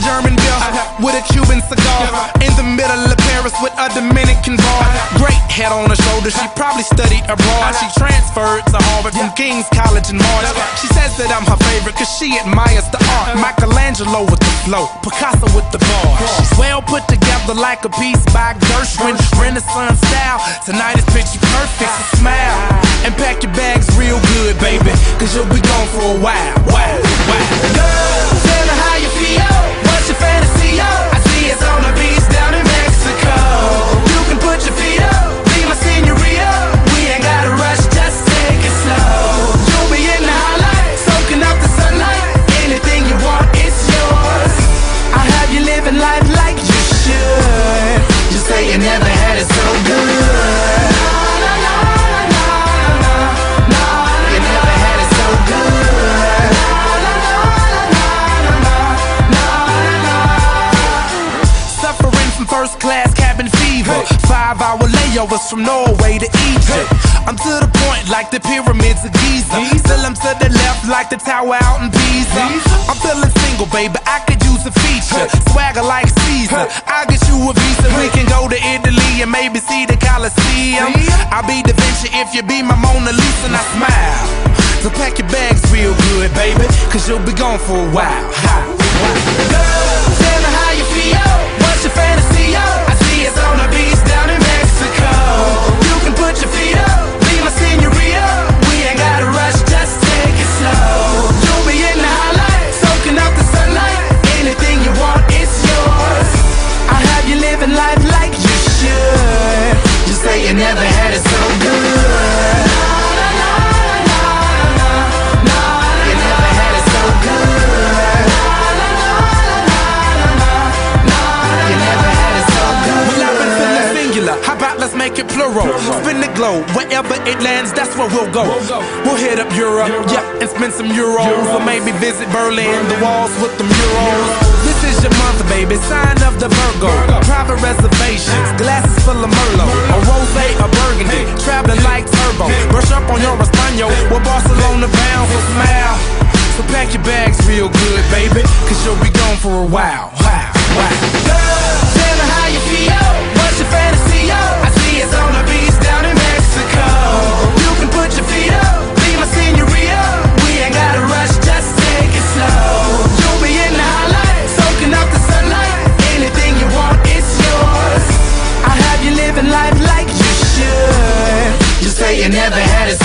German beer with a Cuban cigar. In the middle of Paris with a Dominican bar. Great head on her shoulder, she probably studied abroad. She transferred to Harvard from King's College in March. She says that I'm her favorite cause she admires the art. Michelangelo with the flow, Picasso with the bar. She's well put together like a piece by Gershwin. Renaissance style, tonight is picture perfect, so smile and pack your bags real good, baby, cause you'll be gone for a while. Girl, tell me how you feel, what's your fantasy, I see it's on the beach down in Mexico. You can put your feet up, be my senorita. We ain't gotta rush, just take it slow. You'll be in the highlight, soaking up the sunlight. Anything you want, it's yours. I'll have you living life like you should. You say you never had it so good. You never had it so good. Suffering from first class cabin fever, 5-hour layovers from Norway to Egypt. I'm to the point like the pyramids of Giza. Still I'm to the left like the tower out in Pisa. I'm feeling single, baby, I could use a feature. Swagger like Caesar, I'll get you a visa. We can go to Italy and maybe see the Colosseum. I'll be Da Vinci if you be my Mona Lisa. And I smile, so pack your bags real good, baby, cause you'll be gone for a while. Girl, tell me how you feel, what's your fantasy, I see it's on the beach down in Mexico. You can put your feet up, be my senorita. We ain't gotta rush, just take it slow. You'll be in the highlight, soaking up the sunlight. Anything you want, it's yours. I'll have you living life like you should. You say you never had it so good. You never had it so good. You never had it so good. Well, I've been feeling singular, how about let's make it plural? Spin the globe, wherever it lands, that's where we'll go. We'll hit up Europe, yeah, and spend some euros. Or maybe visit Berlin, the walls with the murals. This is your month, baby, sign of the Virgo. Private reservations, glasses full of Merlot. A rosé, a burgundy, traveling like turbo. Brush up on your Espanol, we're Barcelona bound, so smile. So pack your bags real good, baby, cause you'll be gone for a while. Girl, tell me how you feel, what's your fantasy, I see it's on the beach down in Mexico. You can put your feet up, be my senorita. We ain't gotta rush, just take it slow. You'll be in the highlight, soaking up the sunlight. Anything you want, it's yours. I'll have you living life like you should. You say you never had it